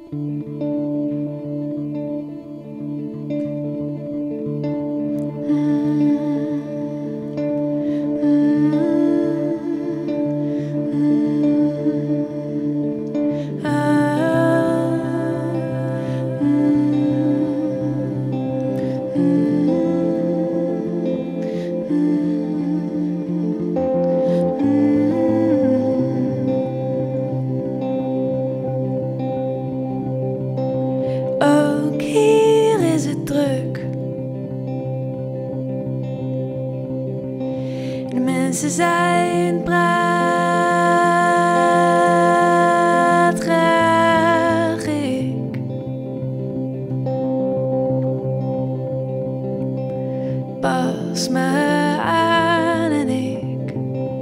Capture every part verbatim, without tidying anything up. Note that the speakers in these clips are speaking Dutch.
Ook hier is het druk. De mensen zijn praat graag ik. Pas me aan en ik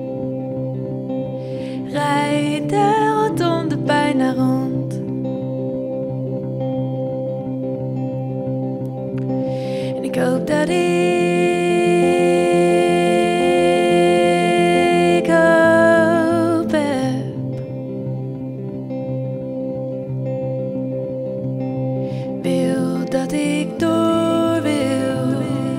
rijd de rotonde bijna rond. Ik hoop dat ik hoop heb. Wil dat ik door wil.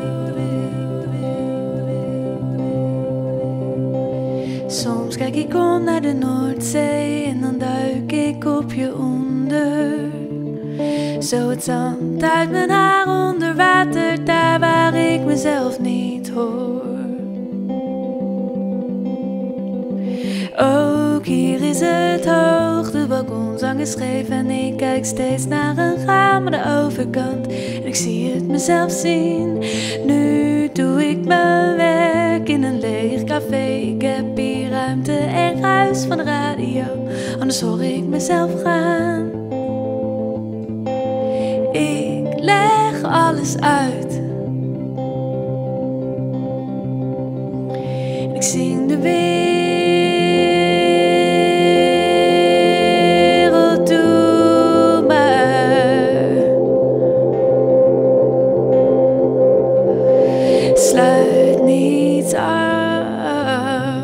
Soms kijk ik om naar de Noordzee en dan duik ik op je onder. Zo het zand uit mijn haar onder water, daar waar ik mezelf niet hoor. Ook hier is het hoog, de balkonzang is scheef en ik kijk steeds naar een raam aan de overkant. En ik zie het mezelf zien, nu doe ik mijn werk in een leeg café. Ik heb hier ruimte en ruis van de radio, anders hoor ik mezelf gaan. Ik leg alles uit. Ik zing de wereld toe maar. Sluit niets af.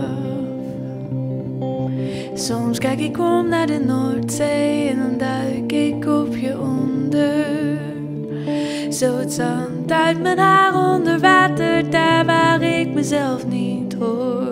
Soms kijk ik om naar de Noordzee en dan duik ik op je onder. Zo het zand uit mijn haar onder water, daar waar ik mezelf niet hoor.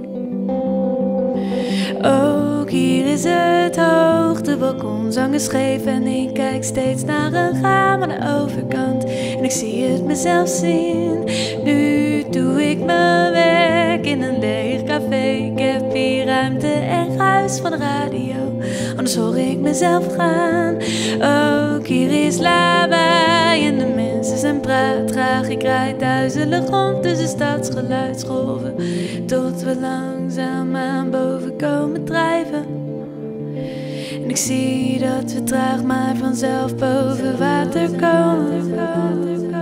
Ook hier is het hoog, de balkonzang is scheef en ik kijk steeds naar een raam aan de overkant. En ik zie het mezelf zien, nu doe ik mijn werk in een leeg café. Ik heb hier ruimte en ruis van de radio, anders hoor ik mezelf gaan. Ook hier is lawaai en de mensen zijn praat graag. Ik rijd duizelig rond tussen stadsgeluidsgolven, tot we langzaam aan boven komen drijven. En ik zie dat we traag maar vanzelf boven water komen.